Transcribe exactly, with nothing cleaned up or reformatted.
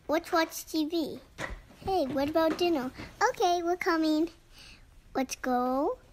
Let's watch T V. Hey, what about dinner? Okay, we're coming. Let's go.